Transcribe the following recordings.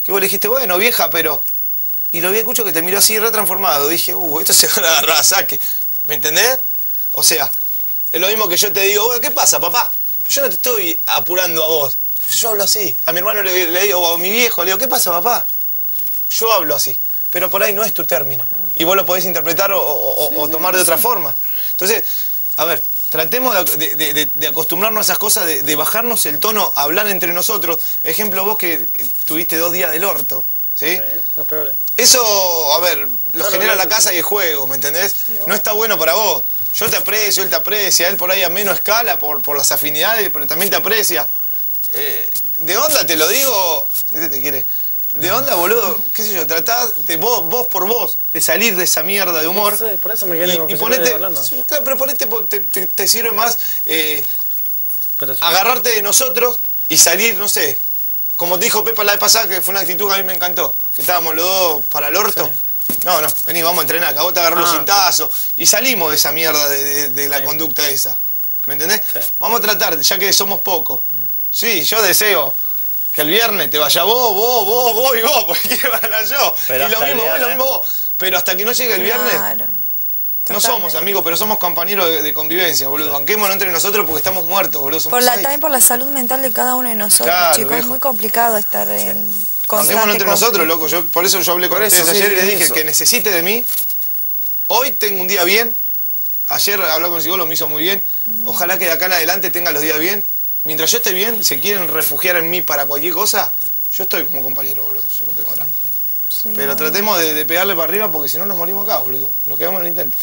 que vos le dijiste, bueno, vieja, pero... Y lo vi a Cucho que te miró así retransformado. Dije, esto se va a agarrar a saque. ¿Me entendés? O sea, es lo mismo que yo te digo, bueno, ¿qué pasa, papá? Yo no te estoy apurando a vos. Yo hablo así. A mi hermano le digo, o a mi viejo, le digo, ¿qué pasa, papá? Yo hablo así. Pero por ahí no es tu término. Y vos lo podés interpretar o tomar de otra forma. Entonces, a ver, tratemos de acostumbrarnos a esas cosas, de bajarnos el tono, hablar entre nosotros. Ejemplo, vos que tuviste 2 días del orto, ¿sí? No, pero... Eso, a ver, lo genera la casa y el juego, ¿me entendés? No está bueno para vos. Yo te aprecio, él te aprecia, él por ahí a menos escala por las afinidades, pero también te aprecia. De onda te lo digo, ¿sí te quiere? De onda, boludo, qué sé yo, tratá de vos por vos, de salir de esa mierda de humor. Sí, por eso me quedé y ponete, hablando. Claro, pero ponete, te sirve más agarrarte de nosotros y salir, no sé, como te dijo Pepa la vez pasada, que fue una actitud que a mí me encantó, que estábamos los dos para el orto. Sí. No, vení, vamos a entrenar, que a vos te agarró los cintazos. Y salimos de esa mierda de la conducta esa. ¿Me entendés? Sí. Vamos a tratar, ya que somos pocos. Sí, yo deseo que el viernes te vaya vos y vos, porque quiero ganar yo. Pero y lo mismo vos. Pero hasta que no llegue el viernes, no somos amigos, pero somos compañeros de convivencia, boludo. Sí. Banquémonos entre nosotros porque estamos muertos, boludo. Somos también por la salud mental de cada uno de nosotros, claro, chicos. Viejo. Es muy complicado estar en constante banquémonos entre nosotros, loco. Por eso yo hablé con ustedes ayer y les dije que necesite de mí. Hoy tengo un día bien. Ayer hablar con el psicólogo me hizo muy bien. Ojalá que de acá en adelante tenga los días bien. Mientras yo esté bien, si quieren refugiar en mí para cualquier cosa, yo estoy como compañero, boludo. Yo no tengo nada. Sí, pero tratemos de pegarle para arriba porque si no nos morimos acá, boludo. Nos quedamos en el intento.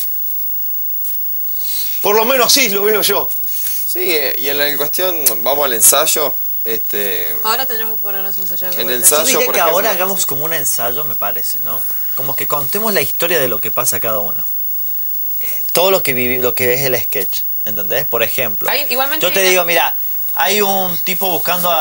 Por lo menos así lo veo yo. Sí, y en la cuestión, vamos al ensayo. Ahora tenemos que ponernos a ensayar. En el ensayo, yo diría que ahora hagamos como un ensayo, me parece, ¿no? Como que contemos la historia de lo que pasa a cada uno. Todo lo que es el sketch, ¿entendés? Por ejemplo, yo te digo, mira, hay un tipo buscando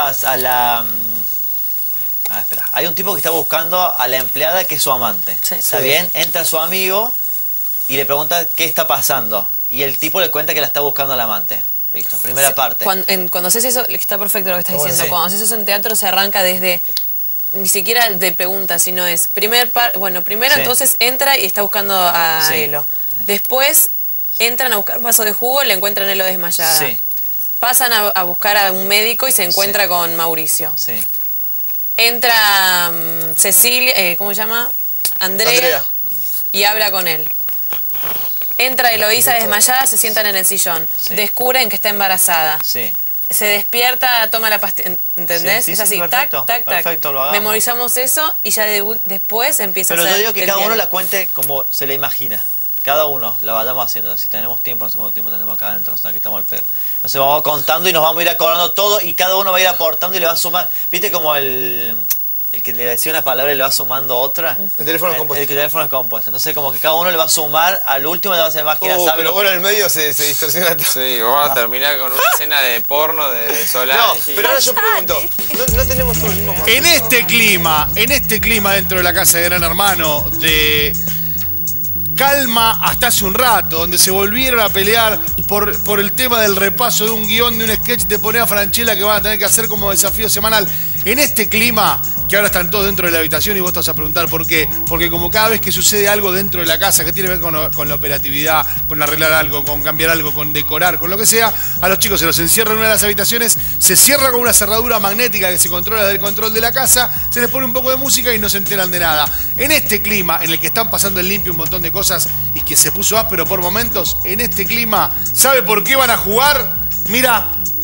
hay un tipo que está buscando a la empleada que es su amante. Sí. ¿Está bien? Entra su amigo y le pregunta qué está pasando. Y el tipo le cuenta que la está buscando al amante. Listo, primera parte. Cuando haces eso, está perfecto lo que estás diciendo. Sí. Cuando haces eso en teatro se arranca desde, ni siquiera de preguntas, sino es, primero entonces entra y está buscando a Elo. Sí. Después entran a buscar un vaso de jugo, le encuentran a Elo desmayada. Sí. Pasan a buscar a un médico y se encuentra con Mauricio. Sí. Entra Cecilia, ¿cómo se llama? Andrea, y habla con él. Entra Eloísa desmayada, se sientan en el sillón. Sí. Descubren que está embarazada. Sí. Se despierta, toma la pastilla, ¿entendés? Sí, es así, perfecto, tac. Perfecto, lo hagamos. Memorizamos eso y ya después empieza a hacer. Pero yo digo que cada uno la cuente como se la imagina. Cada uno la vayamos haciendo. Si tenemos tiempo, no sé cuánto tiempo tenemos acá adentro, aquí estamos al pedo. Entonces vamos contando y nos vamos a ir acordando todo y cada uno va a ir aportando y le va a sumar. ¿Viste como el que le decía una palabra y le va sumando otra? El teléfono es compuesto. El teléfono es compuesto. Entonces como que cada uno le va a sumar, al último le va a hacer máquina. Pero bueno, en el medio se distorsiona todo. Sí, vamos a terminar con una escena de porno de Solange. No, pero ahora yo pregunto, no tenemos todos el mismo momento. En este clima dentro de la casa de Gran Hermano, de calma hasta hace un rato, donde se volvieron a pelear por el tema del repaso de un guión, de un sketch de Poner a Franchella que van a tener que hacer como desafío semanal. En este clima, que ahora están todos dentro de la habitación y vos te vas a preguntar por qué. Porque como cada vez que sucede algo dentro de la casa que tiene que ver con la operatividad, con arreglar algo, con cambiar algo, con decorar, con lo que sea, a los chicos se los encierra en una de las habitaciones, se cierra con una cerradura magnética que se controla desde el control de la casa, se les pone un poco de música y no se enteran de nada. En este clima, en el que están pasando en limpio un montón de cosas y que se puso áspero por momentos, en este clima, ¿sabe por qué van a jugar? Mira.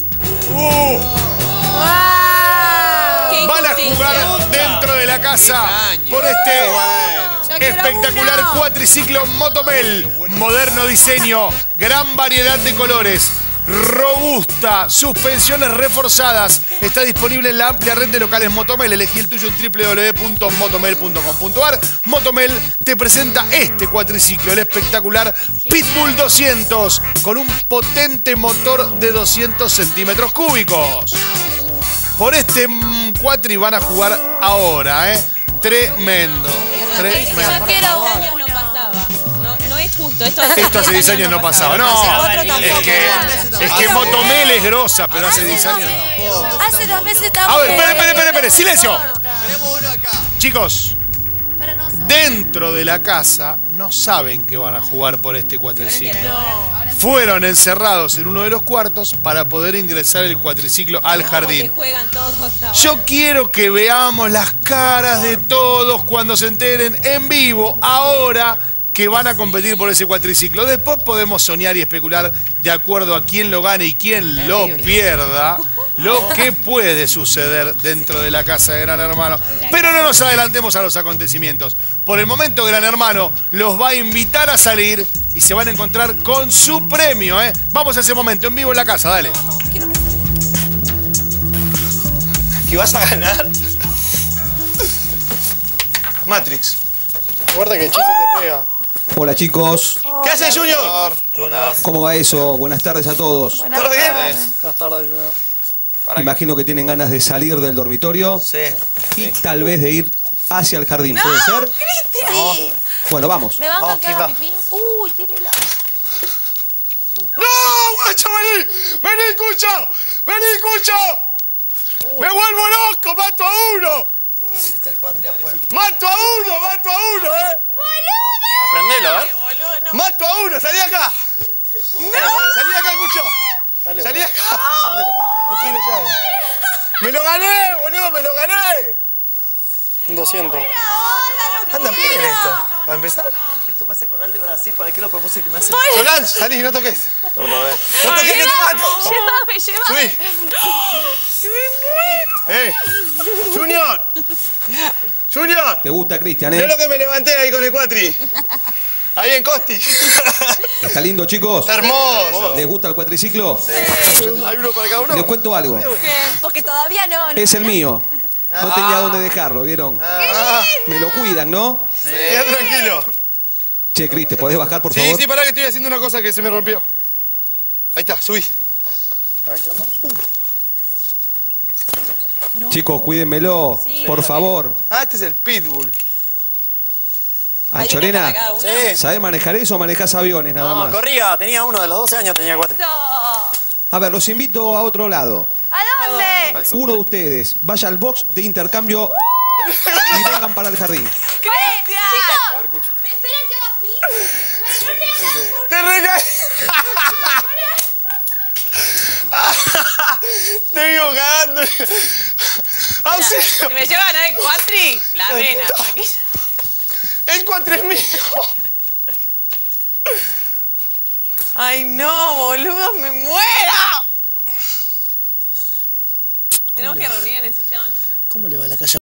Van a jugar dentro de la casa por este espectacular cuatriciclo Motomel. Moderno diseño, gran variedad de colores, robusta, suspensiones reforzadas. Está disponible en la amplia red de locales Motomel. Elegí el tuyo en www.motomel.com.ar. Motomel te presenta este cuatriciclo, el espectacular Pitbull 200, con un potente motor de 200 centímetros cúbicos. Por este cuatri van a jugar ahora, Tremendo. Ya que era un año no pasaba. No es justo. Esto hace 10 años no pasaba. No, es que Motomel es grosa, pero hace 10 años no. Hace 2 meses estamos. A ver, espere, silencio. Chicos, dentro de la casa no saben que van a jugar por este cuatriciclo. Fueron encerrados en uno de los cuartos para poder ingresar el cuatriciclo al jardín. Juegan todos. Yo quiero que veamos las caras de todos cuando se enteren en vivo, ahora que van a competir por ese cuatriciclo. Después podemos soñar y especular de acuerdo a quién lo gane y quién lo pierda, lo que puede suceder dentro de la casa de Gran Hermano. Pero no nos adelantemos a los acontecimientos. Por el momento, Gran Hermano los va a invitar a salir y se van a encontrar con su premio, ¿eh? Vamos a ese momento en vivo en la casa, dale. ¿Que vas a ganar? Matrix. Guarda que el hechizo te pega. Hola chicos, ¿Qué haces, Junior? ¿cómo va eso? Buenas tardes a todos. ¿Todo bien? Buenas tardes, Junior. Imagino que tienen ganas de salir del dormitorio y tal vez de ir hacia el jardín, ¿puede ser? Sí. Bueno, vamos. ¿Me van a quedar pipí? Uy, tírela. ¡No, guacho, vení! ¡Vení, escucha! ¡Vení, escucha! ¡Me vuelvo loco! ¡Mato a uno! ¡Mato a uno, eh! Aprendelo, ¡Mato a uno! ¡Salí acá! ¡Salí acá, escucho! Dale, ¡Salí boludo. acá! Aprendelo. No tiene llave. ¡Me lo gané, boludo! ¡Me lo gané! Un 200. Anda bien esto. ¿Para empezar? Esto me hace acordar de Brasil. ¿Para qué lo propuse que me hace? Solán, salí, no toques. No toques, que te mato. Llévame. Subí. Junior. Junior. ¿Te gusta, Cristian, Mirá lo que me levanté ahí con el cuatri. Ahí en Costi. ¿Está lindo, chicos? Está hermoso. ¿Les gusta el cuatriciclo? Hay uno para cada uno. Les cuento algo. Porque todavía no. Es el mío. No tenía dónde dejarlo, ¿vieron? Me lo cuidan, ¿no? Queda tranquilo. Che, Cris, ¿te podés bajar, por Sí, favor? sí, pará que estoy haciendo una cosa que se me rompió. Ahí está, subí. A ver, ¿qué onda? Chicos, cuídenmelo, por favor. Ah, este es el Pitbull. Anchorena, Sí. ¿sabés manejar eso o manejás aviones nada No, más? corría. Tenía uno de los 12 años, tenía 4. A ver, los invito a otro lado. ¿A dónde? Uno de ustedes vaya al box de intercambio y vengan para el jardín. Chicos, ¿me esperan que haga pis? Pero no le hagan ¡Te recaí! Te vivo cagando. ¡Auxilio! Si me llevan al cuatri, la vena. El cuatri es mío. Ay, no, boludo, me muero. Tenemos que reunir en el sillón. ¿Cómo le va a la calle?